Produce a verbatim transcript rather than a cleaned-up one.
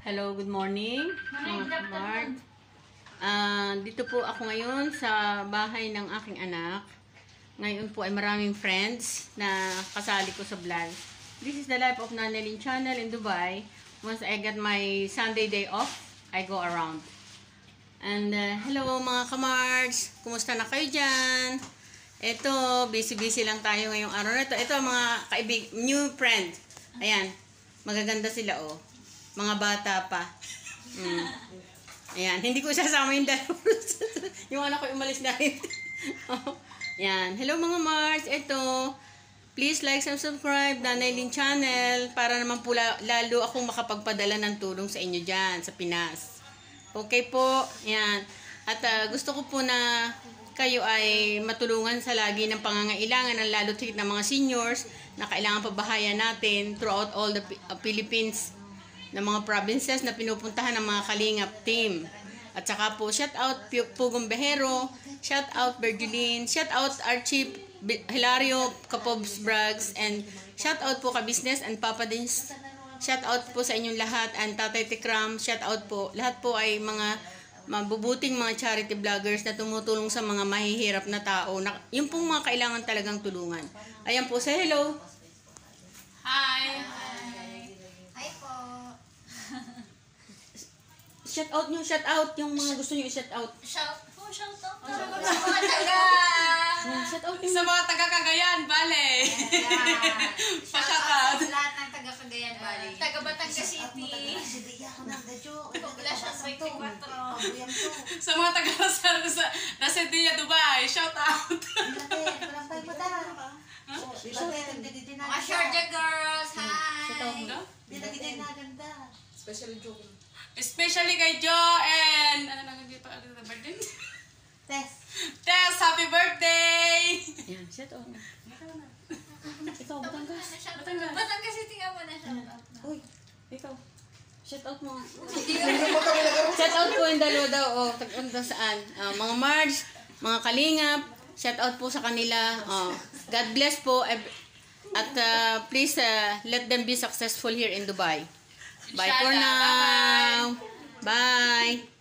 Hello, good morning mga kamard. Uh, dito po ako ngayon sa bahay ng aking anak. Ngayon po ay maraming friends na kasali ko sa vlog. This is the life of Nanelin channel in Dubai. Once I get my Sunday day off, I go around. And uh, hello mga kamards, kumusta na kayo dyan? Ito, busy-busy lang tayo ngayong araw na ito. Ito mga kaibig, new friend. Ayan, magaganda sila oh. Mga bata pa. Mm. Ayan, hindi ko sasama yung dalawa. Yung anak ko umalis na rin. Ayan, hello mga Mars. Ito, please like and subscribe Nanelin channel para naman po lalo akong makapagpadala ng tulong sa inyo dyan, sa Pinas. Okay po, ayan. At uh, gusto ko po na kayo ay matulungan sa lagi ng pangangailangan ng lalo tigit ng mga seniors na kailangan pabahayan natin throughout all the uh, Philippines ng mga provinces na pinupuntahan ng mga Kalingap team. At saka po, shout out Pugong Behero, shout out Bergulin, shout out Archie Hilario Capobs Brags, and shout out po ka Business and Papa Dins. Shout out po sa inyong lahat, and Tatay Tikram, shout out po. Lahat po ay mga mabubuting mga charity vloggers na tumutulong sa mga mahihirap na tao. Na, yung pong mga kailangan talagang tulungan. Ayan po, say hello. Hi. Hi po. Shout out nyo, shout out yung mga gusto nyo i-shout out. Shout, oh, shout out. Oh, shout out. Sa mga taga. Shout out Sa mga taga Cagayan, bale. Pa-shout out. Sa lahat ng taga Cagayan Valley. Taga Batangas City. Poblasyon twenty-four. Sa mga taga Residia, Dubai, shout out. Mga Sharjah girls, hi. Special joke. Especially kay Jo and ano nang dito ano na birthday? Tess. Tess, happy birthday! Yan, shout out na. Ikaw, Batangas. Batangas. Batangas City nga mo na shout out. Uy, ikaw. Shout out mo. Shout out po yung dalawa daw. O, tag-unda saan. Uh, mga Marge, mga Kalingap, shout out po sa kanila. Uh, God bless po. At uh, please uh, let them be successful here in Dubai. Bye for now. Bye.